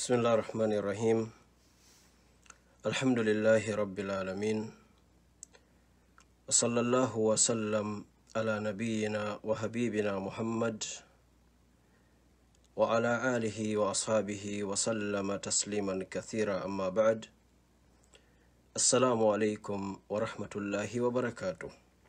بسم الله الرحمن الرحيم الحمد لله رب العالمين وصلى الله وسلم على نبينا وحبيبنا محمد وعلى آله وأصحابه وسلم تسليما كثيرا أما بعد السلام عليكم ورحمة الله وبركاته.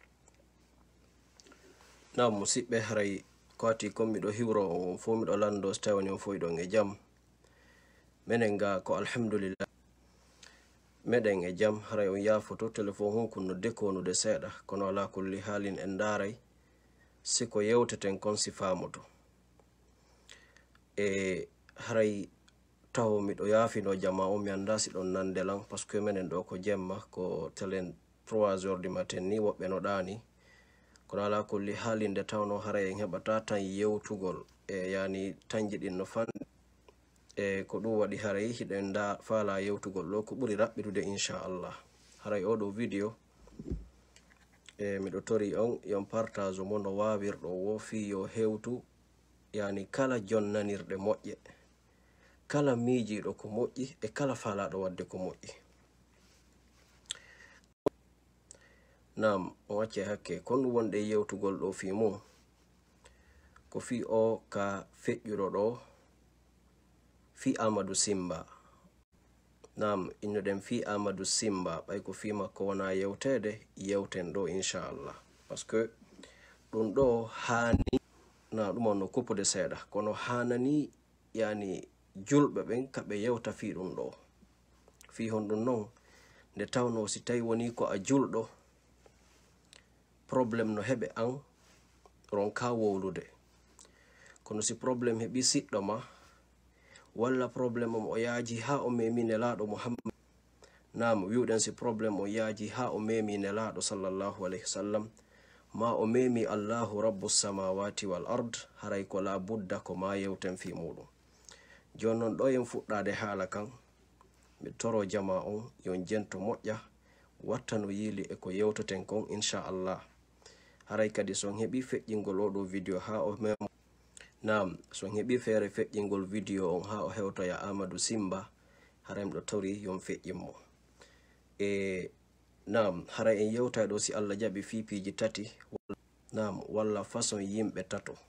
نعم مسيب بهري كواتي كومي دو هيرو وفومي دو لاندو ستاوني وفوي دو نجام menenga ko alhamdulillah meden e jam haray on yafoto telephone hon kunno dekonude seeda kono ala kulli halin en daray siko yewteten kon sifamoto e haray taw mi do yafino jama o mi anda si don nandelan parce que menen do ko jemma ko telen 3 heures du matin ni wobbe no dani kono ala kulli halin de tawno haray en hebata tan yewtugol e yani tanjidin no fan e ko ɗum waɗi haray hiɗen da faala yewtugol ɗo ko ɓuri raɓɓitude inchallah haray oɗo vidéo e miɗo tori on yon partage mo no wawirɗo wo fi yo hewtu yani kala jonnanirɗe moƴƴe kala miijiɗo ko moƴƴi e kala faalaɗo wadde ko moƴƴi. nam on wacce hakke kon ɗum wonɗe yewtugol ɗo fi mum ko fi o ka feƴƴuɗo ɗo fi Amadou Simba. nam innoden fi Amadou Simba ɓay ko fi makko wona yewtede yewten ɗo inchallah parce que ɗum ɗo hani na ɗum on no kuppude seeɗa kono hanani yani julɓe ɓen kaɓe yewta fi ɗum ɗo fi hon ɗum noon nde tawno si tawi woni ko a julɗo probléme no heɓe an ronka wowlude kono si probléme heɓi siɗɗo ma walla probléme o yaaji ha o memi nelaɗo Muhammad nam wiwɗen si probléme o yaaji ha o memi nelaɗo sallallahu alayhi wasallam ma o memi Allahu rabbus samawati wal ard haray ko la budda ko ma yewten fi muɗum. joni noon ɗo en fuɗɗade haala kan mi toro jama on yon jento moƴƴa watta no yiili e ko yewtoten kon inchallah haray kadi son heɓi feƴƴingol oɗo vidéo ha o memo nam son heɓi feere feƴƴingol vidéo on ha o hewtoya Amadou Simba haray ɗo tori yon feƴƴinmo e nam haray en yewtay ɗo si Allah jaɓi fipiji tati nam walla façon yimɓe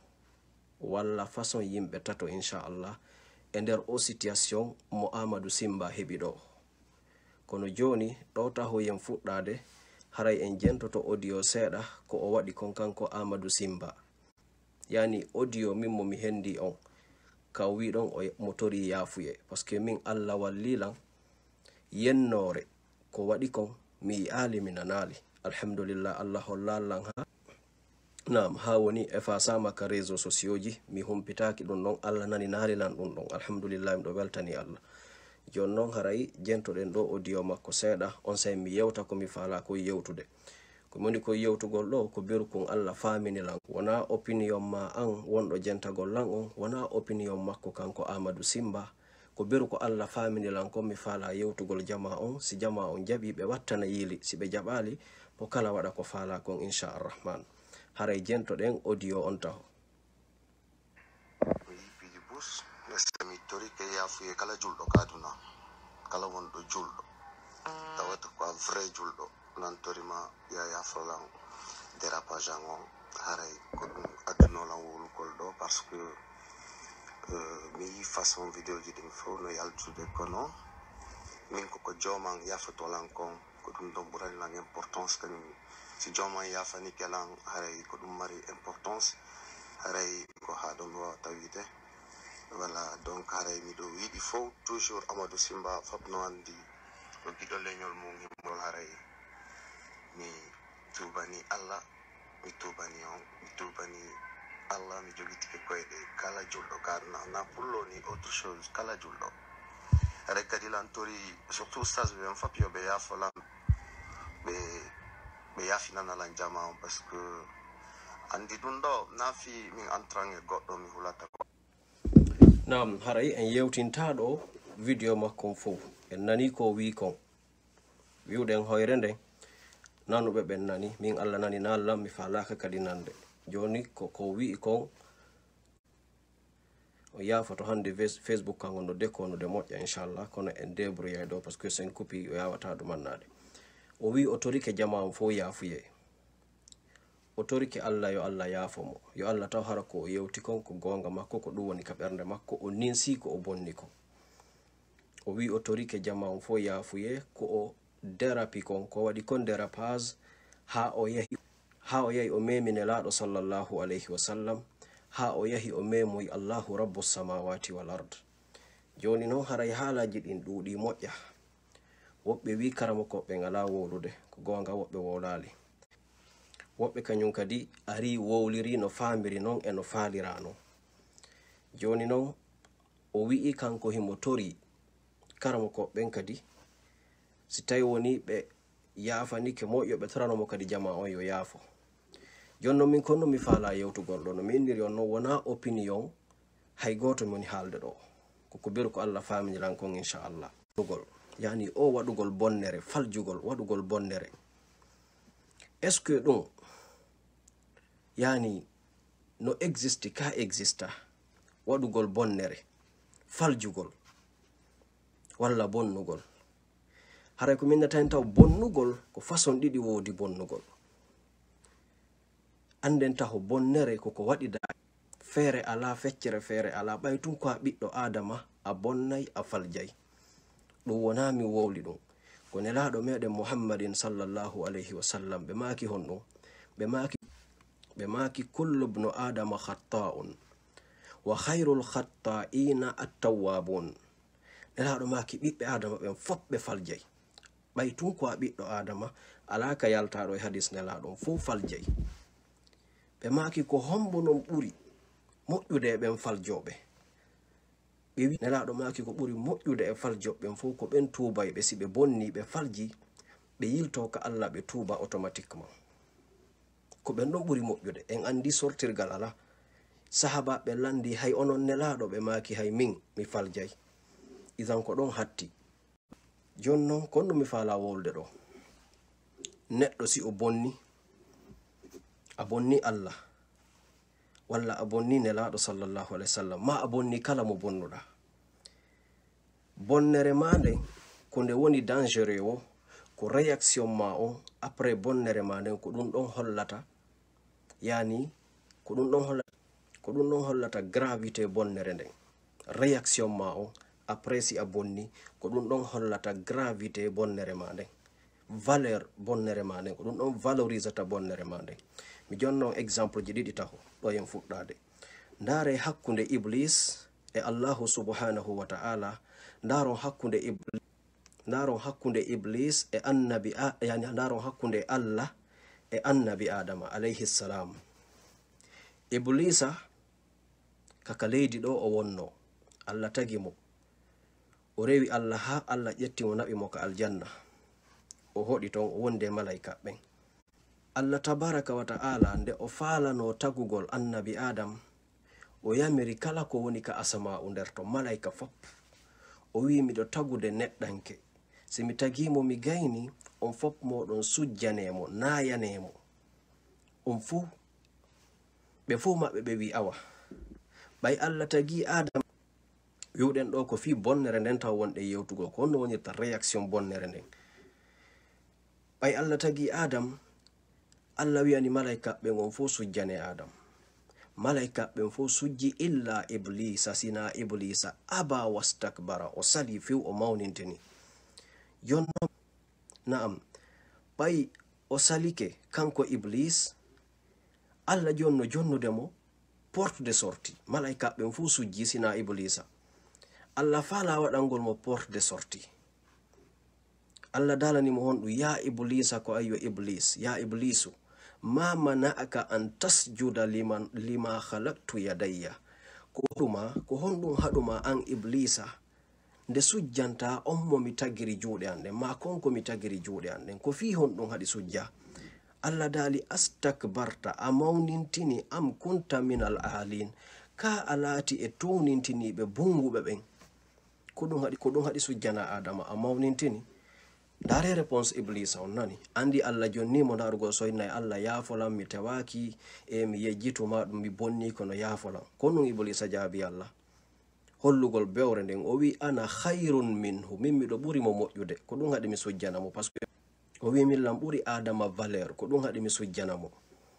tato inchallah e nder o situation mo Amadou Simba heɓi ɗo kono joni ɗo taho yen fuɗɗade haray en jentoto audio seeɗa ko o waɗi kon kanko Amadou Simba yani audio min mo mi hendi on ka wi ɗon o motori yafuye parce que min Allah wallilan yennore ko waɗi kon mi ali mi nanali alhamdulillah Allah hollallan ha nam ha woni e fasama ka réseaux sociaux ji mi humpitaki ɗum ɗon Allah nani nalilan ɗum ɗon alhamdulillah miɗo weltani Allah. joni noon haray jentoɗen ɗo audio makko seeɗa on say mi yewta ko mi faala ko yewtude ko moni ko yewtugol ɗo ko berkun Allah faminilan wona opinion ma an wonɗo jentagol lan on wona opinion makko kanko Amadou Simba ko beru ko Allah faminilan kon mi faala yewtugol jama on si jama on jaɓi ɓe wattana yiili si ɓe jaɓali po kala waɗa ko faala kon inchallah haray jentoɗen audio on taho. mi tori ke yafuye kala julɗo kaduna kala wonɗo julɗo tawata ko a vrai julɗo nan torima ya yafolan dérapage an on haray ko ɗum addunolan wolugol ɗo parce que mi yi façon vidéo ji ɗin fof no yaltude kono min koko joman yafotolan kon ko ɗum ɗon ɓuranilan importance kañum si joman yafani kelan haray ko ɗum mari importance haray ko ha ɗon mi wawata wiide voilà donc haray miɗo yiɗi fof toujours Amadou Simba fopno andi ko giɗo leñol mum himmol haray mi tubani Allah mi tubani on mi tubani Allah mi jogitike koyɗe kala julɗo kaduna na pullo ni autre chose kala julɗo haray kadi lan tori surtout stage ɓe fop yo ɓe yafolan ɓe yafinanalan jama on parce que andi ɗum ɗo nafi min entran e goɗɗo mi hulata ko nam haray en yewtinta ɗo vidéo makkon fof en nani ko wi kon wiwɗen hoyre nden nanuɓe ɓen nani min Allah nani nallam mi falaka kadi nande joni ko wi kon o yafa to hande Facebook kan on no dekono de moƴƴa inchallah kono en débrouillé do parce que sen copie o yawata ɗum mannade o wi o torike jama fo yafuye o torike Allah yo Allah yaafo mo yo Allah taw hara ko o yewti kon ko gonga makko ko ɗum woni ka ɓernde makko o ninsi ko o bonni ko o wi o torike jama fo yafuye ko o dérapi kon ko waɗi kon dérapage ha o yahi o memine laaɗo sallallahu alayhi wa sallam ha o yahi o memoyi Allahu rabbu samawati wal ard joni noon haray haalaji ɗin ɗuuɗi moƴƴa woɓɓe wi karama koɓɓe ngala wolude ko gonga woɓɓe wolali woɓɓe kañum kadi ari wowliri no famiri noon e no faalirano joni noon o wi'i kanko himo tori karama koɓɓen kadi si tawi woni ɓe yafanike moƴƴo ɓe toranomo kadi jama on yo yaafo jonno min konno mi faala yewtugol ɗo no mi indiri on noon wona opinion hay goto moni haalde ɗo koko biru ko Allah faminiran kon inchallah yani o waɗugol bonnere faljugol waɗugol bonnere est ce que ɗum yani no existe ka exista waɗugol bonnere faljugol walla bonnugol haray ko minna tan taw bonnugol ko façon ɗiɗi woodi bonnugol anden taho bonnere koko waɗida feere ala feccere feere ala ɓay tun ko a ɓiɗɗo adama a bonnay a faljay ɗum wona mi wowli ɗum ko nelaɗo meɗen muhammadin sallallahu alayhi wa sallam ɓe maki hon ɗum ɓe maki kullu ibnu adama khatta'un wa khayrul khatta'ina at-tawwabun nelaɗo maki ɓiɓɓe adama ɓen fop ɓe faljay ɓay tun ko a ɓiɗɗo adama ala ka yaltaɗo e hadis nelaɗon fo faljay ɓe maki ko hombo non ɓuri moƴƴude e ɓen faljoɓe ɓe wi nelaɗo maki ko ɓuri moƴƴude e faljoɓɓen fo ko ɓen tubay ɓe si ɓe bonni ɓe falji ɓe yilto ka Allah ɓe tuba automatiquement ko ɓen ɗon ɓuri moƴƴude en andi sortirgal ala sahaba ɓe landi hay onon nelaɗo ɓe maki hay min mi faljay idan ko ɗon hatti jon non kon ɗum mi faala wolde ɗo neɗɗo si o bonni a bonni Allah walla a bonni nelaɗo sallallahu alayhi wa sallam ma a bonni kala mo bonnuɗa bonnere ma nden ko nde woni dangereux o ko réaction ma on après bonnere ma nden ko ɗum ɗon hollata yani ko ɗum ɗon hollata gravité bonnere nden réaction ma on après si a bonni ko ɗum ɗon hollata gravité bonnere ma nden valeur bonnere ma nden ko ɗum ɗon valorisata bonnere ma nden mi jonno exemple ji ɗiɗi taho ɗo en fuɗɗade ndare hakkunde iblis e Allahu subhanahu wa ta'ala ndaron hakkunde iblis e annabi yani ndaron hakkunde Allah e annabi Adama alayhi salam iblisa kaka leydi ɗo o wonno Allah tagi mo o rewi Allah ha Allah ƴetti mo naɓi mo ka aljanna o hoɗi ton o wonde malaika ɓen Allah tabaraka wa ta'ala nde o falano tagugol annabi Adam o yamiri kala ko woni ka asama nder to malaika fop o wi miɗo tagude neɗɗanke si mi tagimo mi gayni on fop moɗon sujjanemo nayanemo on fuu ɓe fuu maɓɓe ɓe wi awa ɓay Allah tagi Adam wiwɗen ɗo ko fi bonnere nden taw wonɗe yewtugol ko honno wonirta réaction bonnere nden ɓay Allah tagi Adam Allah wiyani malaika ɓen on fo sujjane Adam malaika ɓen fo sujji illa iblisa sina iblisa aba wastakbara o sali few o mawnintini jonno na'am ɓay o salike kanko iblis Allah jonnude mo porte de sortie malaika ɓen fo sujji sina iblisa Allah fala waɗangol mo porte de sortie Allah dalani mo honɗu ya iblisa ko ayyo iblis ya iblisu ma mana'aka an tasjuda lima khalaqtu yadayya ko honɗum haɗuma an iblisa nde sujjanta on mo mi tagiri juuɗe an ɗen ma konko mi tagiri juuɗe an ɗen ko fi honɗum haɗi sujja Allah dali astakbarta a mawnintini am kunta minal alin ka a laati e townintiniɓe bunguɓe ɓen ko ɗum haɗi sujjana Adama a mawnintini dare réponse iblis on nani andi Allah jonnimo darugol soynayi Allah yaafolam mi tewaki e mi yejjituma ɗum mi bonni kono yaafolam ko ɗum iblisa jaabi Allah hollugol bewre nden o wi ana khairun minhu, min miɗo ɓuri mo moƴƴude, ko ɗum haɗi mi sujjana mo. Parce que o wi min lam ɓuri adama valeur, ko ɗum haɗi mi sujjana mo.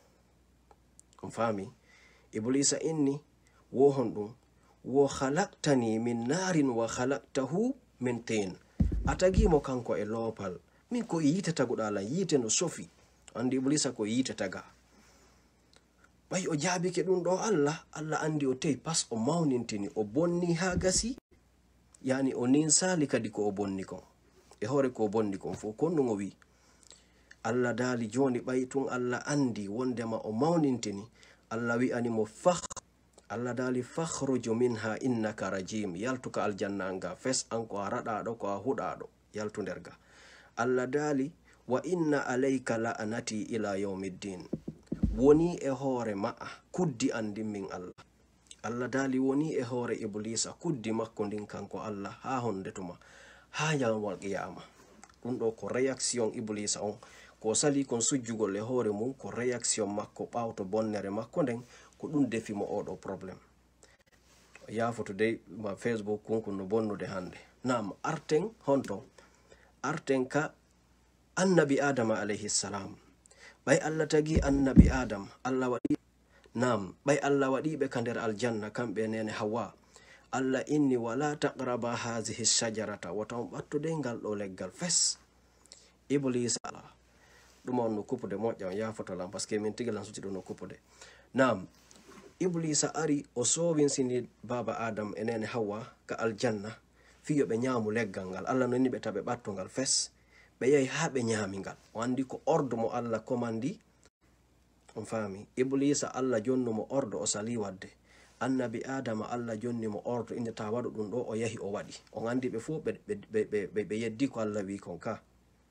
On faami? Iblisa inni wo hon ɗum wo khalaqtani min narin wa khalaqtahu min tin. Atagimo kanko e loopal, min ko yite taguɗa lan, yite no sofi. Andi Iblisa ko yite taga. Ɓay o jaabike ɗum ɗo Allah andi o tewi pas o mawnintini, o bonni ha gasi, yani o ninsali kadi ko o bonni kon, e hore ko o bonni kon fo. Kon ɗum o wi Allah daali joni ɓay tun Allah andi wondema o mawnintini, Allah wi'animo Allah daali fakhruju minha innaka rajim, yaltuka aljanna nga fes an ko a raɗaɗo, ko a huɗaɗo, yaltu nder ga. Allah daali wa inna alayka la'anati ila yawmiddin, woni e hoore ma'a kuddi andin min Allah. Allah daali woni e hoore Iblisa kuddi makko ndin kanko Allah ha honde tuma ha yawmal qiyama. Ɗum ɗo ko réaction Iblisa on, ko sali kon sujjugol e hoore mum, ko réaction makko ɓawto bonnere makko nden, ko ɗum defi mo oɗo probléme. Yafoto dey ma Facebook kunkun no bonnude hande. Nam arten honto, arten ka annabi Adama alayhi salam. Ɓay Allah tagi annabi Adam, Allah waɗi nam ɓay Allah waɗiɓe ka nder aljanna kamɓe nene Hawa. Allah inni wala taqraba hazihi shajarata, wata on ɓattude ngal ɗo leggal fes. Iblisa ɗum on no kupude moƴƴa, on yafoto lam parce que min tigilan suti ɗo no kupude. Nam Iblisa ari o sowinsini baba Adam e nene Hawa ka aljanna fiyo ɓe ñaamu leggal ngal. Allah nonni ɓe taɓe ɓatto ngal fes, ɓe yahi ha ɓe ñaami ngal. O andi ko ordre mo Allah commandi. On faami? Iblisa Allah jonnumo ordre o sali wadde. Annabi Adama Allah jonni mo ordre inde ta waɗu ɗum ɗo, o yahi o waɗi. On andi ɓe fof ɓe yeddi ko Allah wi kon ka.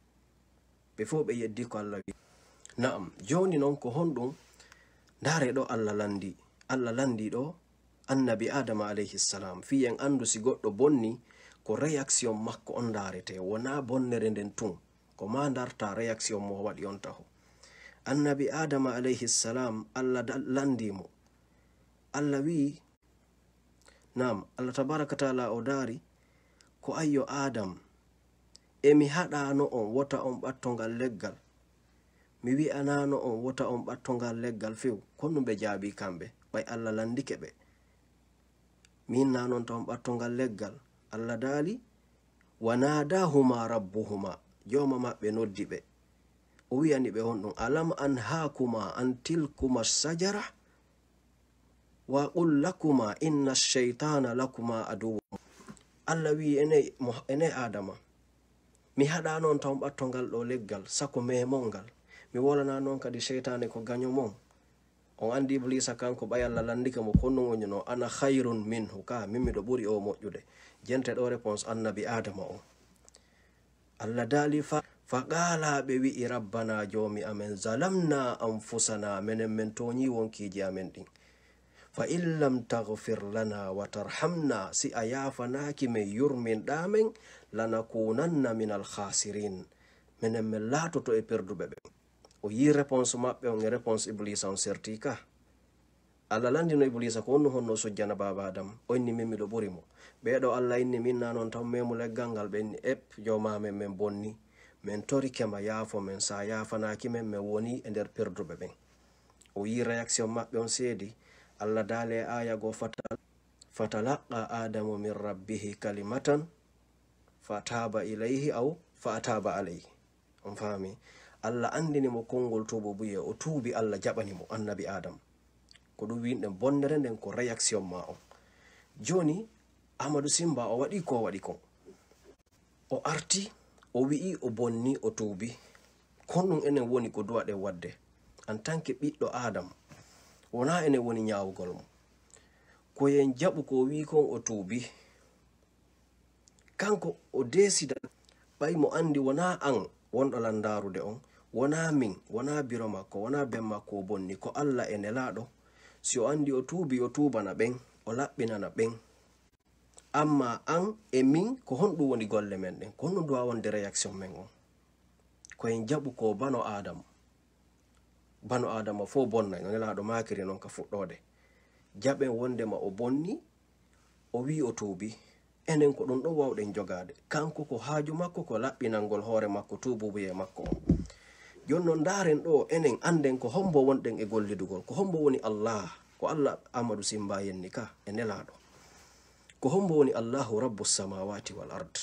Ɓe fof ɓe yeddi ko Allah wi. Naam, joni noon ko honɗum ndare ɗo Allah landi ɗo annabi Adama alayhi salam, fi en andu si goɗɗo bonni ko réaction makko on darete, wona bonnere nden tun, ko ma darta réaction mo waɗi on taho. Annabi Adama alayhi salam Allah landimo, Allah wi nam Allah tabaraka taala o dari ko ayyo Adam, emi haɗano on wota on ɓattongal leggal, mi wi'anano on wota on ɓattongal leggal few, konno ɓe jaabi kamɓe. Ɓay Allah landike ɓe, min nanon ta on ɓattongal leggal. Allah daali wanadahuma rabbuhuma, joma maɓɓe noddi ɓe, o wi'ani ɓe on ɗum alam an hakuma an tilkuma sajara wa qul lakuma inna shaytana lakuma aduwwun. Allah wi ene Adama, mi haɗa noon taw ɓattongal ɗo leggal sako memol ngal, mi wolana noon kadi sheytane ko gaño mon. On andi Iblisa kanko ɓay Allah landike mo konno wonino ana khairun minhu, ka min miɗo ɓuri o moƴƴude. Jente ɗo réponse annabi Adama on. Allah daali faqala ɓe wi'i rabbana jomi amen zalamna anfusana, menen men toñi wonkiji amen ɗin. Fa in lam taghfir lana wa tarhamna, si a yafanaki men yurmin ɗamen, lanakunanna min al khasirin, menen men latoto e perduɓe ɓe. O yi réponse maɓɓe on e réponse Iblisa on serti ka. Allah landino Iblisa ko onno honno sujjana baba Adam, o inni min miɗo ɓuri mo. Ɓeɗo Allah inni min nanon tan memu leggal ngal, ɓe inni jomamen men bonni, men tori kema yaafo men, sa yafanaki men men woni e nder perduɓe ɓen. O yi réaction maɓɓe on seedi. Allah daale aya go fatalaqa adamu min rabbihi kalimatan fataba ilayhi aw fataba alayhi. On faami? Allah andini mo kongol tubo buye, o tuubi, Allah jaɓani mo annabi Adam. Ko ɗum winɗen bonnere nden ko réaction ma on. Joni Amadou Simba o waɗi ko waɗi kon, o arti o wi'i o bonni o tuubi. Kon ɗum enen woni ko duwaɗen wadde en tant que ɓiɗɗo Adam, wona enen woni ñawugol mo. Ko yen jaɓu ko wi kon o tuubi, kanko o desida ɓay mo andi wona an wonɗo landarude on, wona min, wona biro makko, wona ben makko o bonni, ko Allah e nelaɗo. Si o andi o tuubi, o tuubana ɓen, o laɓɓinana ɓen. Amma an e min ko honɗum woni golle men ɗen, ko honɗum duwa wonde réaction men on. Ko en jaɓu ko bano Adama fo bonnay, no nelaɗo makiri noon ka fuɗɗode. Jaɓen wondema o bonni, o wi o tuubi enen ko ɗum ɗo wawɗen jogade kanko ko haaju makko ko laɓɓinalngol hoore makko tuububuye makko on jonnon ndaren ɗo enen anden ko hombo wonɗen e gollidugol ko hombo woni Allah ko Allah Amadou Simba yenni ka e nelaɗo ko hombo woni Allahu rabbus samawati wal ard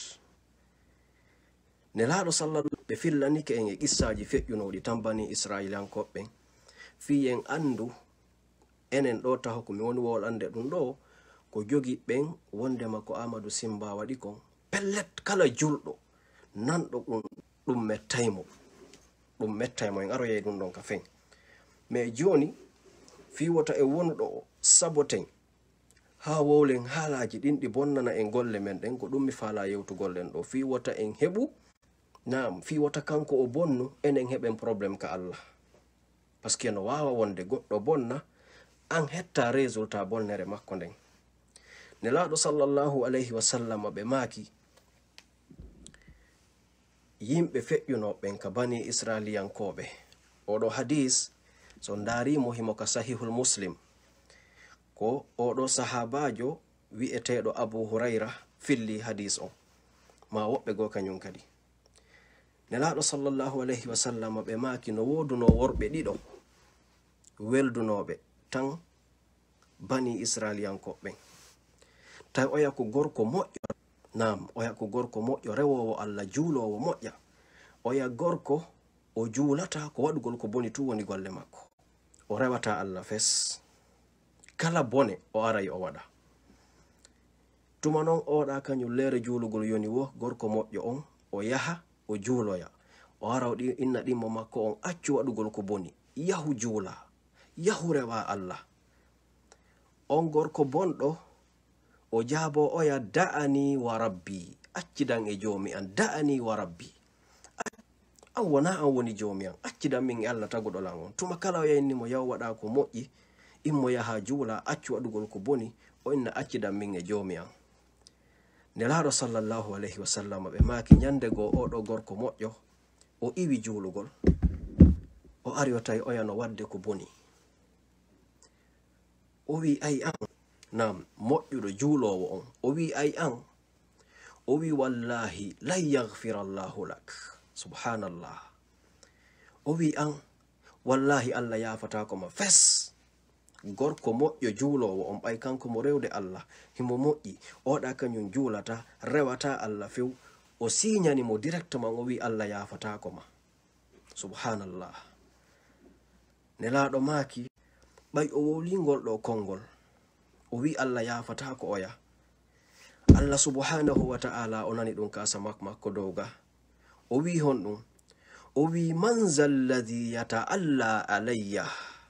nelaɗo sallallahu ɓe fillanike en e qissaji feƴƴunoɗi tambani israilankoɓɓen fi en andu enen ɗo taho ko mi woni wowol ande ɗum ɗo ko jogi ɓen wondema ko Amadou Simba waɗi kon pellet kala julɗo nanɗo ɗum mettaymo en aroyey ɗum ɗon ka fen mais joni fi wota e wonɗo saboten ha wowlen haalaji ɗin ɗi bonnana en golle men ɗen ko ɗum mi faala yewtugollen ɗo fi wota en heɓu nam fi wota kanko o bonnu enen heɓen probléme ka Allah parce que no wawa wonde goɗɗo bonna an hetta résultat bolnere makko nden nelaɗo sallallahu alayhi wa sallam ɓe maaki yimɓe feƴƴunoɓen ka bani israiliyankoɓe oɗo hadis so darimo himo ka sahihul muslim ko oɗo sahabajo wi'eteɗo Abu Hurayra filli hadis on ma woɓɓe go kañum kadi nelaɗo sallallahu alayhi wa sallam ɓe maaki no woduno worɓe ɗiɗo weldunoɓe tan bani israiliyankoɓen tawi oya ko gorko moƴƴo nam oya ko gorko moƴƴo rewowo Allah juulowo moƴƴa oya gorko o juulata ko waɗugol ko boni tu woni golle makko o rewata Allah fes kala bone o aray o waɗa tuma noon oɗa kañum leere juulugol yoni wo gorko moƴƴo on o yaha o juuloya o ara o inna ɗimmo makko on accu waɗugol ko boni yahu juula yahu rewa Allah on gorko bonɗo o jaabo oya da'ani wa rabbi accidan e joomi an da'ani wa rabbi an wona an woni joomi an accidan min e Allah taguɗo lan on tuma kala o yayinni mo yaw waɗa ko moƴƴi immo yaha juula accu waɗugol ko boni o inna accidan min e joomi an nelaɗo sallallahu alayhi wa sallam ɓe maaki ñande goo oɗo gorko moƴƴo o iwi juulugol o ari o tawi oyano wadde ko boni o wi ay an nam moƴƴuɗo juulowo on o wi ay an o wi wallahi lan yaghfira Allahu lak subhanallah o wi an wallahi Allah yafatako ma fes gorko moƴƴo juulowo on ɓay kanko mo rewde Allah himo moƴƴi oɗa kañum juulata rewata Allah few o siñani mo directement o wi Allah yafatako ma subhanallah nelaɗo maaki ɓay o wowlingol ɗo konngol o wi Allah yafata ko oya Allah subhanahu wa ta'ala o nani ɗum kasa makko dowga o wi hon ɗum o wi man zalladhi yata'alla alayya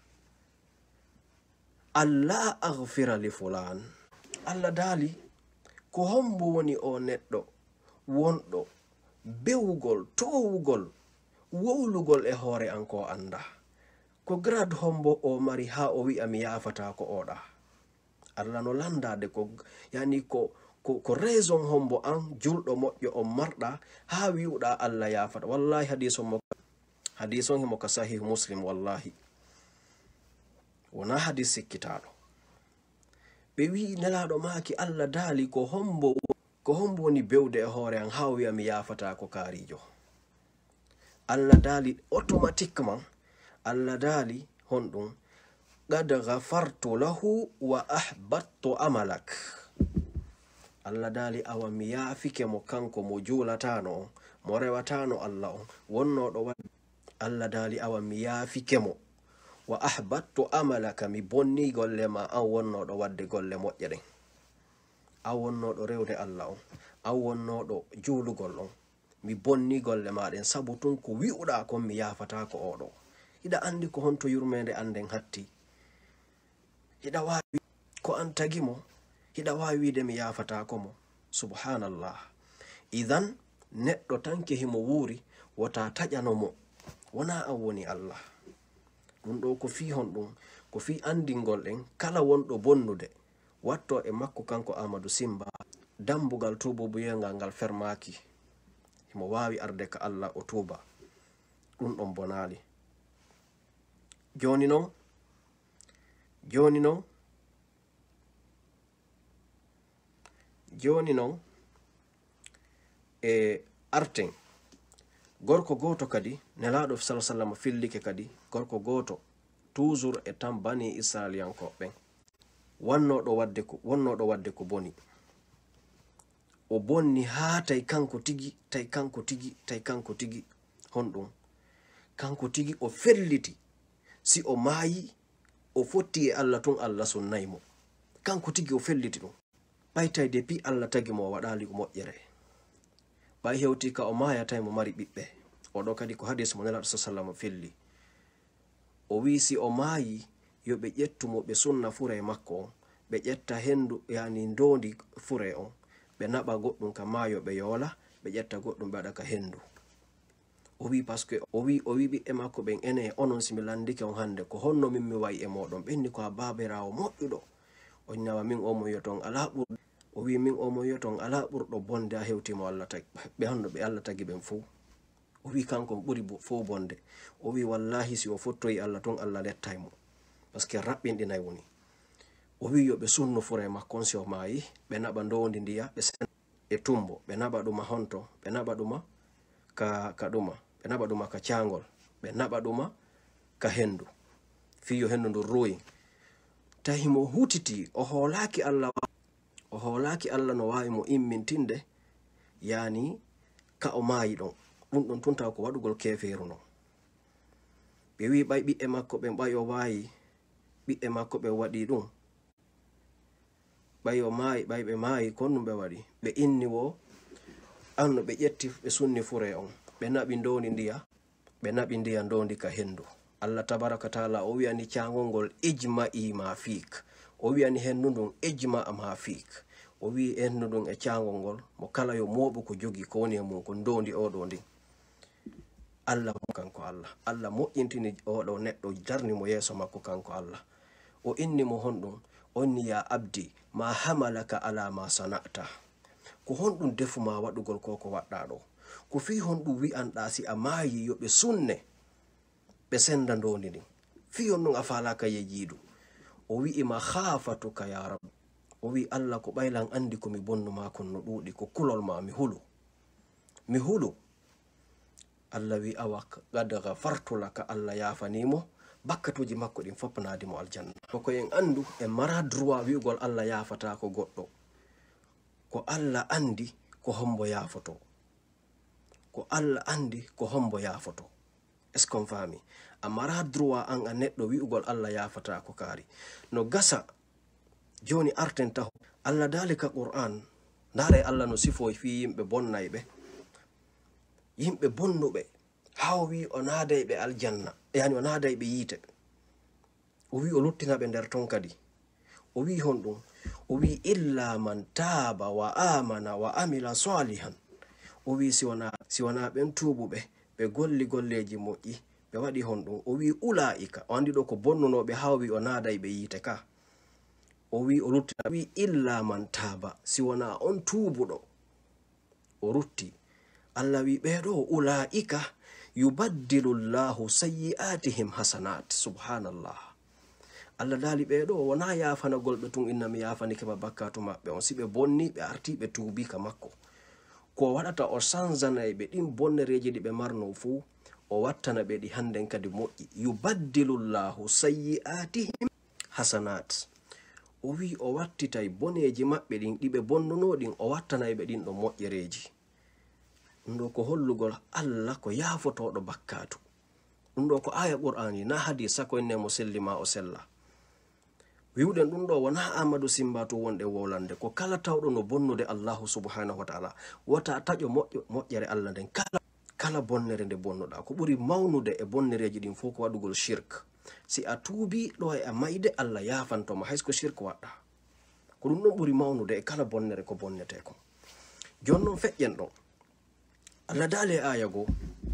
Allah aghfira li fulan Allah daali ko hombo woni o neɗɗo wonɗo bewugol towugol wowlugol e hoore an ko anda ko grade hombo o mari ha o wi'a mi yafata ko oɗa Allah no landade ko yani ko raison hombo an julɗo moƴƴo on marɗa ha wi'uɗa Allah yafata wallahi hadison himo ka sahih muslim wallahi wona hadis sikkitaɗo ɓe wi nelaɗo maaki Allah daali ko hombo woni bewde e hoore an ha wi'a mi yafata ko kaarijo Allah daali automatiquement Allah daali honɗum qad ghafartu lahu wa ahbattu amalak Allah daali awa mi yaafike mo kanko mo juulatano on mo rewatano Allah on wonnoɗo waɗi Allah daali awa mi yaafike mo wa ahbattu amalaka mi bonni golle ma an wonnoɗo wadde golle moƴƴe ɗen an wonnoɗo rewde Allah on an wonnoɗo juulugol on mi bonni golle maɗen sabu tun ko wi'uɗa kon mi yafata ko oɗo hiɗa andi ko honto yurmede anden hatti hiɗa wawi ko an tagimo hiɗa wawi wide mi yafata ko mo subhanallah idan neɗɗo tanke himo wuuri wota taƴanomo wona an woni Allah ɗum ɗo ko fi hon ɗum ko fi andingol ɗen kala wonɗo bonnude watto e makko kanko Amadou Simba dambugal tububuyengal ngal fermaki himo wawi arde ka Allah o tuba ɗum ɗon bonali joni noon joni non e arten gorko goto kadi nelaɗo sallallahu alaihi wasallam fillike kadi gorko goto toujours e tan bani israeliyankoɓe wonnoɗo wadde ko boni o bonni ha tay kanko tigi honɗum kanko tigi o felliti si o maayi o fotti e Allah tun Allah sunnaymo kanko tigi o felliti ɗum ɓaytay depuis Allah tagi mo o waɗali ko moƴƴere ɓay hewti ka o mayatay mo mari ɓiɓɓe oɗo kadi ko hadis mo nelaɗo sallam felli o wi si o maayi yo ɓe ƴettumo ɓe sunna fure makko on ɓe ƴetta hendu yani ndondi fure on ɓe naɓa goɗɗum ka maayo ɓe yoola ɓe ƴetta goɗɗum ɓe waɗa ka hendu o wi parce que o wi ɓiɓɓe makko ɓen ene onon simi landike on hande ko honno min mi wayi e moɗon ɓenni ko a babirawo moƴƴuɗo o nawa min o mo yoton ala ɓurɗo o wi min o mo yoton ala ɓurɗo bonde a hewtimo Allah tagi ɓe honno ɓe Allah tagi ɓen fuu o wi kanko ɓuri fo bonde o wi wallahi si o fottoyi Allah tun Allah lettaymo parce que raɓɓinɗinay woni o wi yo ɓe sunno fure makkon si o maayi ɓe naɓa ndondi ndiya ɓe sen e tumbo ɓe naɓa ɗuma honto ɓe naɓa ɗuma ka ɗuma ɓe naɓa ɗuma ka cangol ɓe naɓa ɗuma ka hendu fiyo hendu ndu ruyi tahi mo hutiti o hoolaki Allah no wawi mo immintinde yani ka o maayi ɗon ɗum ɗon tunta ko waɗugol keferu non ɓe wi ɓay ɓiɓɓe makko ɓen ɓay o wayi ɓiɓɓe makko ɓe waɗi ɗum ɓay o maayi ɓay ɓe maayi konɗum ɓe waɗi ɓe inni wo anno ɓe ƴetti ɓe sunni fure on ɓe naɓi ndondi ndiya ndondi ka hendu Allah tabaraka taala o wiyani cangol ngol ijma'i ma fik o wiyani hendu ndun ijma ma fik o wi hendu ndun e cangol ngol mo kala yo moɓu ko jogi ko woni e mum ko ndondi oɗo ndi Allah kanko Allah moƴƴintini oɗo neɗɗo darni mo yeeso makko kanko Allah o inni mo honɗum onni ya abdi ma hamalaka ala ma sana'ta ko honɗum defuma waɗugol ko waɗɗa ɗo ko fi honɗum wi'anɗa si a maayi yo ɓe sunne ɓe senda ndondi ndin fi on ɗum a falaka yejiidu o wi'i ma khafatuka ya rab o wi Allah ko ɓaylan andi ko mi bonnuma kon no ɗuuɗi ko kulol ma mi hulu Allah wi awa qad ghafartu laka Allah yafanimo bakkatuji makko ɗin foppanadimo aljanna ko en andu en mara droit wi'ugol Allah yafata ko goɗɗo ko Allah andi ko hombo yafoto ko Allah andi ko hombo yafoto est ce qu'on fami a mara droit an a neɗɗo wi'ugol Allah yafata ko kaari no gasa joni arten taho Allah dalika Qur'an ndare Allah no sifo fi yimɓe bonnayɓe yimɓe bonnuɓe haw wi o naadayɓe aljanna yani o naadayɓe yiite o wi o luttinaɓe nder ton kadi o wi honɗum o wi illa man taaba wa amana wa amila salihan o wi si wona ɓen tuubuɓe ɓe golli golleji moƴƴi ɓe waɗi honɗum o wi ulaika o andi ɗo ko bonnunoɓe haw wi o naadayɓe yiite ka o wi o luttina wi illa man taaba si wona on tuubuɗo o rutti Allah wi ɓeɗo ulaika yubaddilu llahu sayyi'atihim hasanat subhanallah Allah dali ɓeɗo wona yafanagol ɓe tun inna mi yafani keɓa bakkatu maɓɓe on si ɓe bonni ɓe arti ɓe tuubi ka makko ko waɗata o sanzanay ɓe ɗin bonnereji ɗi ɓe marno fuu o wattana ɓe ɗi handen kadi moƴƴi yubaddilu llahu sayyi'atihim hasanat o wi o wattitay boneji maɓɓe ɗin ɗiɓe bonnuno ɗin o wattanay ɓe ɗin ɗo moƴƴereji ɗum ɗo ko hollugol Allah ko yafotoɗo bakkatu ɗum ɗo ko aya qur'ani na hadisa ko enne mo sellima o sella wiwɗen ɗum ɗo wona Amadou Simba to wonɗe wolande ko kala tawɗo no bonnude Allahu subhanahu wa ta'ala wota taƴo moƴƴere Allah nden kala bonnere nde bonnuɗa ko ɓuri mawnude e bonnereji ɗin fof ko waɗugol shirk si a tuubi ɗo e a mayde Allah yafantoma haysko shirk waɗɗa ko ɗum ɗon ɓuri mawnude e kala bonnere ko bonnete ko jonnon feƴƴen ɗon Allah dale aya go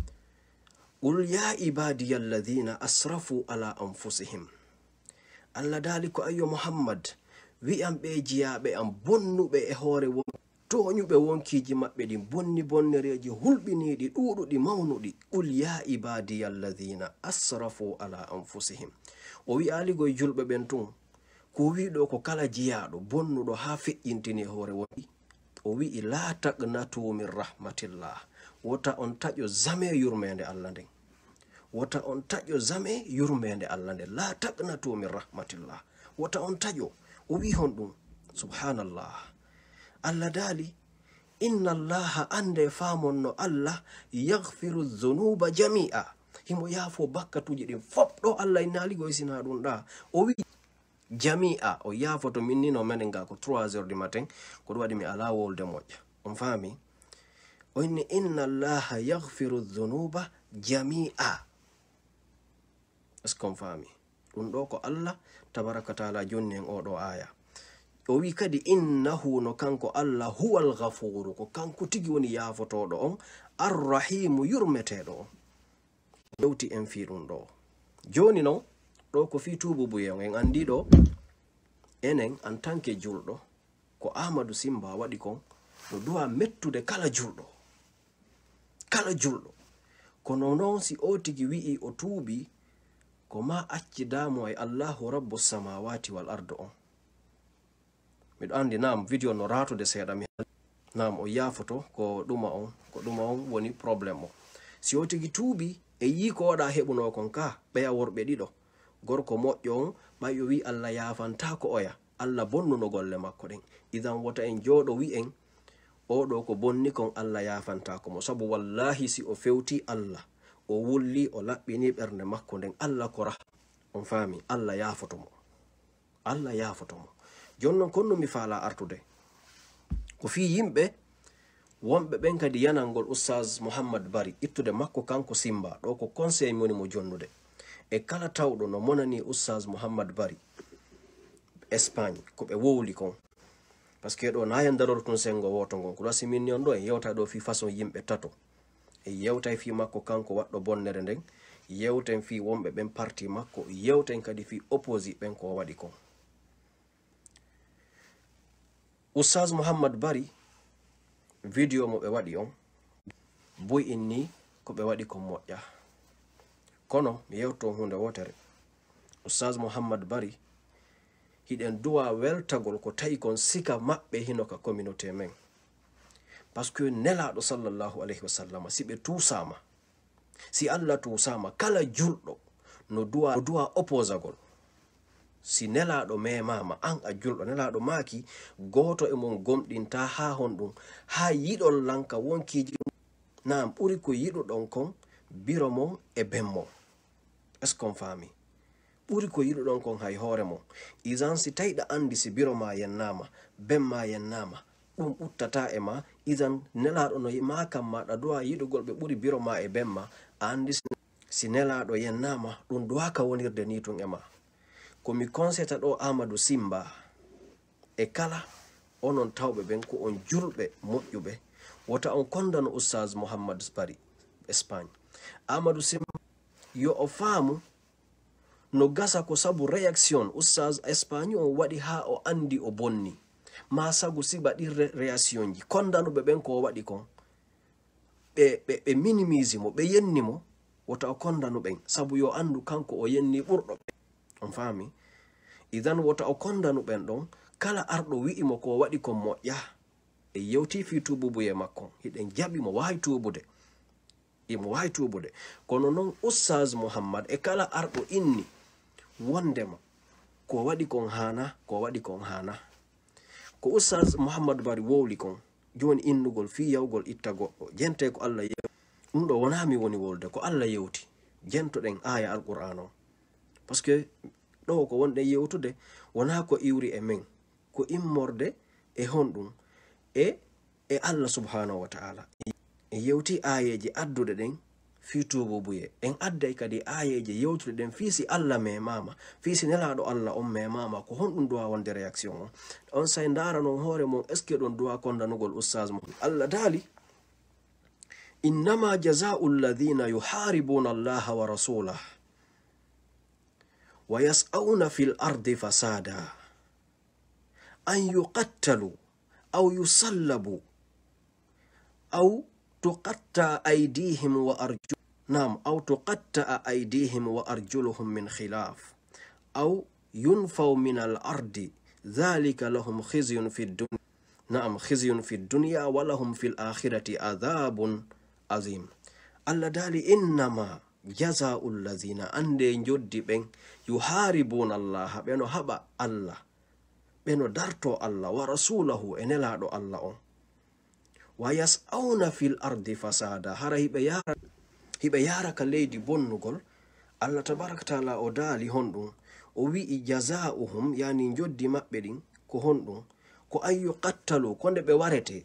qul ya ibadiya alladhina asrafu ala anfusihim Allah dali ko ayyo Muhammad wi'am ɓe jiyaɓe am bonnuɓe e hoore won toñuɓe wonkiji maɓɓe ɗin bonni bonnereji hulɓiniɗi ɗuɗuɗi mawnuɗi qul ya ibadiya alladhina asrafu ala anfusihim o wi'aligoye julɓe ɓen tun ko wiɗo ko kala jiyaɗo bonnuɗo ha feƴƴintini e hoore woni o wi'i la taqnatu min rahmatillah, wota on taƴo zame yurmede Allah nden, wota on taƴo zame yurmede Allah nden, la taqnatu min rahmatillah, wota on taƴo. O wi hon ɗum subhanallah. Allah daali inna allaha ande famonno Allah yaghfiru dhunuba jami'a, himo yaafo bakkatuji ɗin fop. ɗo Allah innaligo isina ɗum ɗa, o wi jami'a, o yaafoto minni no menen ga ko 3h du matin ko ɗum waɗi mi ala wolde moƴƴa, on faami. o inni inna allaha yaghfiru dhunuba jami'a, est ce qu'on faami ɗum ɗo ko Allah tabaraka taala jonni en oɗo aya. o wi kadi innahu no kanko Allah huwal ghafuru, ko kanko tigi woni yaafotoɗo on, arrahimu yurmeteɗo on. yewti en fi ɗum ɗo joni no ɗo ko fi tububuyen en andi ɗo enen en tant que julɗo ko Amadou Simba waɗi kon no duwa mettude kala julɗo, kala julɗo. kono noon si o tigi wi'i o tuubi ko ma accidamo e Allahu rabbu samawati wal ardu on. miɗo andi nam video no ratude seeɗa mi nam o yafoto ko ɗuma on woni probléme o. si o tigi tuubi e yi ko waɗa heɓuno kon ka ɓeya worɓe ɗiɗo, gorko moƴƴo on ɓay o wi Allah yafanta ko oya, Allah bonnuno golle makko ɗen. idan wota en jooɗo wi en oɗo ko bonni kon Allah yafanta ko mo, sabu wallahi si o fewti Allah o wulli o laɓɓini ɓernde makko nden Allah ko on faami, Allah yafotomo, Allah yafotomo. jonnon konno mi faala artude ko fi yimɓe wonɓe ɓen kadi yanangol Ustaz Muhammad Bari ittude makko kanko Simba ɗo ko conseil mi woni mo jonnude. e kala tawɗo no monani Ustaz Muhammad Bari Espagne ko ɓe wowli kon, par ce que ɗo na yandaror tun sengo woto ngon ko wasi min on ɗo en yewta ɗo fi façon yimɓe tato. e yewta fi makko kanko waɗɗo bonnere nden, yewten fi wonɓe ɓen parti makko, yewten kadi fi opposite ɓen ko waɗi kon. Ustaz Muhammad Bari video mo ɓe waɗi on boy inni ko ɓe waɗi kon moƴƴa, kono mi yewto hunde wotere. Ustaz Muhammad Bari hiɗen duwa weltagol ko tawi kon sika maɓɓe hino ka communauté men, parce que nelaɗo sallallahu alayhi wa sallam si ɓe tusama, si Allah tusama, kala julɗo no duwa opposagol. si nelaɗo memama an a julɗo, nelaɗo maki goto e mon gomɗinta ha honɗum ha yiɗol lanka wonkiji nam ɓuri ko yiɗuɗon kon biro mon e bemmo, est ce qu'on faami, ɓuri ko yiɗuɗon kon hay hoore mon. isan si tawiɗa andi si biro ma yennama, bemma yennama, ɗum ɓuttata e ma. isan nelaɗo no ma kam maɗa duwa yiɗugol ɓe ɓuri biro ma e bemma, a andi si nelaɗo yennama ɗum duwaka wonirde ni tun e ma. komi konseta ɗo Amadou Simba e kala onon tawɓe ɓen ko on julɓe moƴƴuɓe, wota on kondano Ustaz Muhammad Bari Espagne. Amadou Simba yo o faamu no gasa ko sabu réaction Ustaz Espagne on waɗi ha o andi o bonni, ma sagu siba ɗi réaction ji kondanuɓe ɓen ko o waɗi kon ɓe minimise mo, ɓe yenni mo, wota o kondanu ɓen sabu yo andu kanko o yenni ɓurɗo ɓe, on faami. idan wota o kondanu ɓen ɗon, kala arɗo wi'imo ko waɗi kon moƴƴa e yewti fi tububuye makko, hiɗen jaɓi mo wawi tubude, imo wawi tubude. kono noon Ustaz Muhammad e kala arɗo inni wondema ko waɗi kon hana, ko waɗi kon hana, ko Ustaz Muhammad Bari wowli kon joni innugol fi yawgol itta goɗɗo jente ko Allah yewti. ɗum ɗo wona mi woni wolde, ko Allah yewti, jentoɗen aya alqur'an on, parce que ɗo ko wonɗen yewtude wona ko iwri e men, ko immorde e honɗum e Allah subhanahu wa ta'ala. en yewti ayeje addude ɗen fi tububuye, en adday kadi ayeje yewtude ɗen fi si Allah memama, fi si nelaɗo Allah on memama, ko honɗum duwa wonde réaction on. on say ndara non hoore mon est ce que ɗon duwa kondanugol Ustaz mo. Allah daali innama jaza'u alladhina yuharibuna allaha wa rasulah wa yas'auna fil ardi fasada an yuqattalu aw yusallabu aw tuqatta aydihim wa arjuluhum min khilaf aw yunfaw min al ardi dhalika lahum khizyun fid dunya na'am khizyun fi dunya wa lahum fil akhirati adhabun azim. Allah dali innama jazaa'ul ladzina ande joddi ben yuharibuna Allah beno haba Allah beno darto Allah wa rasulahu enelado Allah on wa yas'auna fil ardi fasada hara hibe yara ka leydi bonnugol. Allah tabaraka taala o dali honɗum o wi'i jazaa'uhum yani joddi mabbe din ko honɗum ko ayyu qattalu konde be warete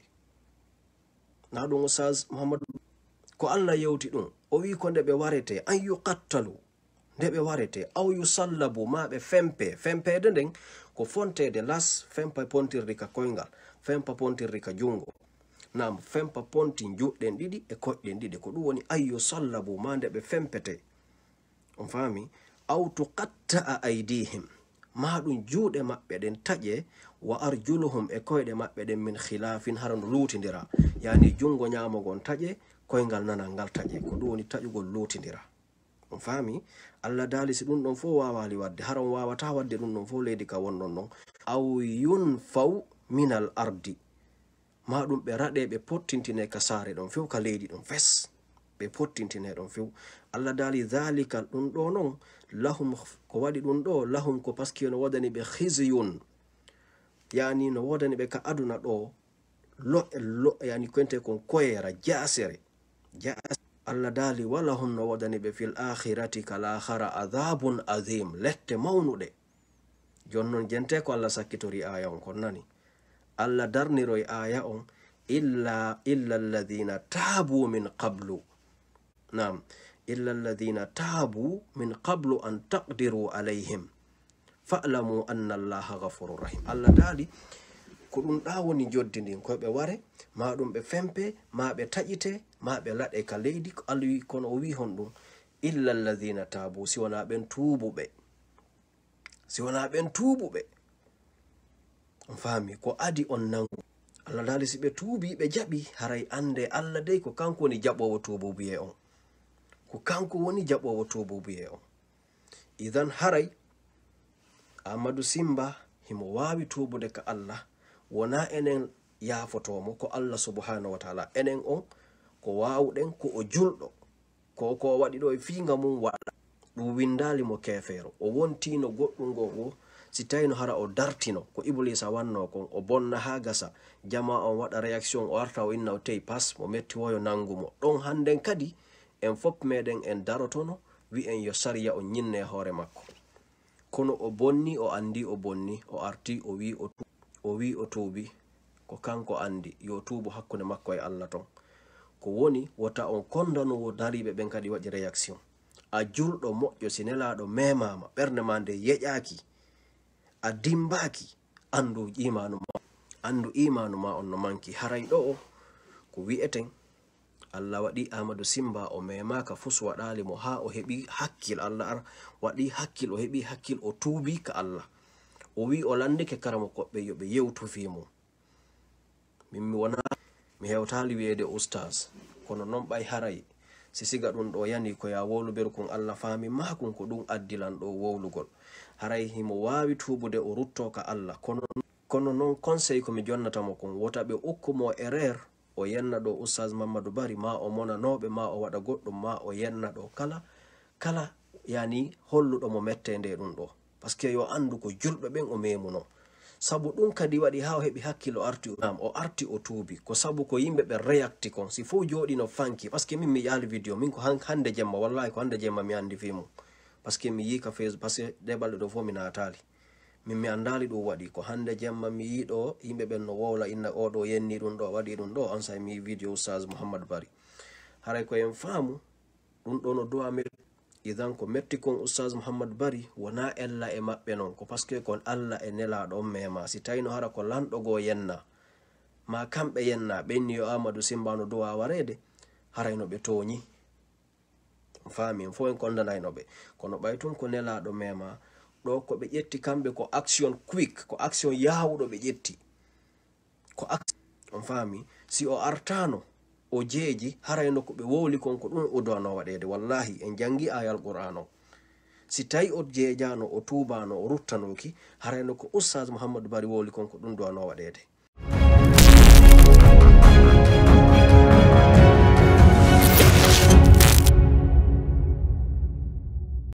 na ɗum Ustaz Muhammadu ko Allah yewti ɗum o wi konde be warete ayyu qattalu nde be warete aw yusallabu ma be fempede nden ko fontede las fempa pontirri ka koyngal fempa pontirri ka jungo nam fempa ponti juɗɗen ɗiɗi e koɗɗen ɗiɗi ko ɗum woni ayyu sallabu ma nde be fempete on fami aw tuqatta'a aydihim ma ɗum juuɗe maɓɓe ɗen taƴe wa arjuluhum e koyɗe maɓɓe ɗen min khilafin harandu lutindira yani jungo ñamogon taƴe koyngal nanal ngal taƴe ko ɗum woni taƴugol lutindira on fami. Allah dali si ɗum ɗon fo wawali wadde haran wawata wadde ɗum ɗon fo leydi ka wonɗon ɗon aw yunfaw minal ardi ma ɗum ɓe raɗe ɓe pottintine ka saare ɗon few ka leydi ɗon fes ɓe pottintine ɗon few. Allah dali dhalika ɗum ɗo non lahum ko waɗi ɗum ɗo lahum ko paski no wodani ɓe khizyun yani no wodani ɓe ka aduna ɗo yani koyente kon koyera jasere. Allah dali walahum no wodani ɓe fil akhirati kal akhara adhabun azim lette mawnuɗe. jonnon jente ko Allah sakkitori aya on kon nani Allah darniroy aya on illa alladhina tabu min qablu nam illa alladhina tabu min qablu an taqdiru alayhim fa'lamu anna Allaha ghafurur rahim. Allah dali ko ɗum ɗa woni joddi ndin koɓe ware ma ɗum ɓe fempe ma ɓe taƴite ma ɓe laɗe ka leydi ko Allah wi kono o wi hon ɗum illa alladhina tabu si wona ɓen tuubuɓe on fami ko adi on nangu. Allah dali si ɓe tuubi ɓe jaɓi haray ande Allah dey ko kanko woni jaɓowo tuubu biye on ko kanko woni jaɓowo tuubu biye on. idan haray Amadou Simba himo wawi tuubude ka Allah wona enen yafotomo ko Allah subhanahu wa ta'ala enen on ko wawɗen ko o julɗo ko waɗi ɗo e fiinga mum waɗa ɗum windali mo kefero o wontino goɗɗum go si tawino hara o dartino ko Iblisa wanno kon o bonna ha gasa jama on waɗa réaction o arta o inna o tey pas mo metti woyo nangumo ɗon handen kadi en fop meɗen en darotono wi en yo sariya o ñinne hoore makko kono o bonni o andi o bonni o arti o wi o tuubi ko kanko andi yo tuubu hakkunde makko e Allah ton ko woni wota on kondanowo dariɓe ɓen kadi waɗi réaction a julɗo moƴƴo si nelaɗo memama ɓernde ma nde yeƴaki a dimbaki andu imanu ma on no manki. haray ɗo ko wi'eten Allah waɗi Amadou Simba o memaka fus waɗali mo ha o heɓi hakkil. Allah waɗi hakkil o heɓi hakkil o tuubi ka Allah o wi o landike karamo koɓɓe yoɓe yewtu fimo min mi hewtali wiyede Ustaz kono non ɓay haray si siga ɗum ɗo yani ko ya wowluber kon Allah faami makon ko ɗum addilan ɗo wowlugol haray himo wawi tuubude o rutto ka Allah kono non conseil ko mi jonnatamo kon wota ɓe ukkumo erreur o yenna ɗo Ustaz Mamadou Bari ma o monanoɓe ma o waɗa goɗɗum ma o yenna ɗo kala yani holluɗo mo mette nde ɗum ɗo par ce que yo andu ko julɓe ɓen o memuno sabu ɗum kadi waɗi ha o heɓi hakkilo o arti o tuubi ko sabu ko yimɓe ɓe réacti kon si fo joɗi no fanki par ce que min mi yaali vidéo min ko hande jemma wallahi ko hande jemma mi andi fimo par ce que mi yi ka Facebook par ce que ɗe balɗe ɗo fo mi natali min mi andali ɗum waɗi ko hande jemma mi yi ɗo yimɓe ɓen no wowla inna oɗo yenni ɗum ɗo waɗi ɗum ɗo on sa mi yi vidéo Ustaz Muhammad Bari haray ko en faamu ɗum ɗo no duwa mi idan ko metti kon Ustaz Muhammad Bari wona ella e maɓɓe non ko par ce que kon Allah e nelaɗo on mema si tawino hara ko lanɗogo yenna ma kamɓe yenna ɓenni yo Amadou Simba no duwa warede harayno ɓe toñi fami fo en kondanaynoɓe kono ɓay tun ko nelaɗo mema ɗo ko ɓe ƴetti kamɓe ko action quick ko action yawuɗo ɓe ƴetti ko on fami si o artano o jeeji harayno ko ɓe wowli kon ko ɗum o dowano waɗede wallahi en jangi ayal Qur'an o si tawi o jeejano o tubano o ruttanoki harayno ko Ustaz Muhammad Bari wowli kon ko ɗum dowano waɗede Allah.